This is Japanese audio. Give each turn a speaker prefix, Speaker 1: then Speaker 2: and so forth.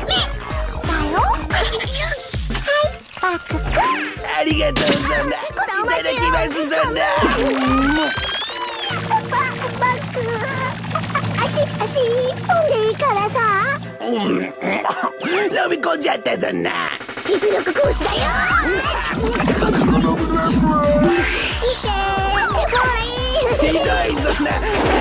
Speaker 1: バックくん。
Speaker 2: ありがとうぞな。いただきますぞな。
Speaker 1: バック。足一本でいいからさ。
Speaker 2: 飲み込んじゃったぞな。
Speaker 1: 実力行使だよ。見て、
Speaker 2: ひどいぞな。